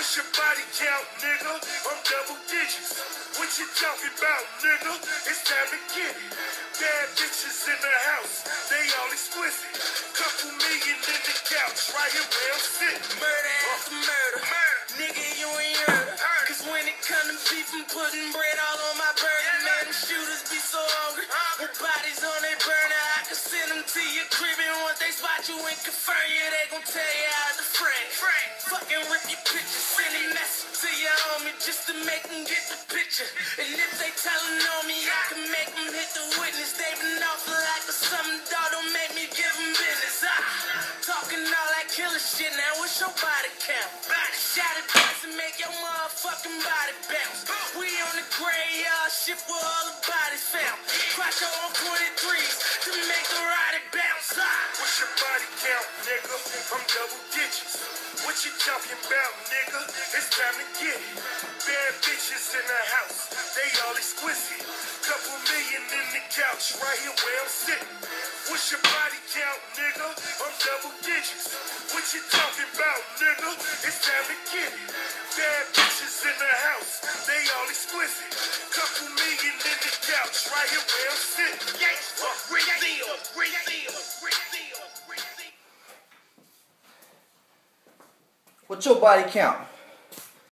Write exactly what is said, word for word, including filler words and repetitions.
What's your body count, nigga? I'm double digits. What you talking about, nigga? It's time to get it. Bad bitches in the house, they all exquisite. Couple million in the couch, right here where I'm sitting. Murder after murder, murder. Nigga, you ain't heard of. Cause when it come to beef, I'm putting bread all on my burger. Man, them shooters be so hungry. With bodies on their burner, I can send them to your crib. And once they spot you and confirm you, they gon' tell you how to frame. Fucking rip your picture, send a message to your homie just to make them get the picture. And if they tellin' on me, I can make them hit the witness. They been off like a something, dog, don't make me give them business. Ah, talking all that killer shit, now what's your body count? Body shot it once and make your motherfucking body bounce. We on the graveyard shit where all the bodies found. Crack your on twenty-threes to make the ride bounce. Ah. What's your body count, nigga? I'm double digits. What you talking about, nigga? It's time to get it. Bad bitches in the house, they all exquisite. Couple million in the couch, right here where I'm sitting. What's your body count, nigga? I'm double digits. What you talking about, nigga? It's time to get it. Bad bitches in the house, they all exquisite. Couple million in the couch, right here where I'm sitting. Gangsta, real deal, real deal, real deal, real deal. What's your body count?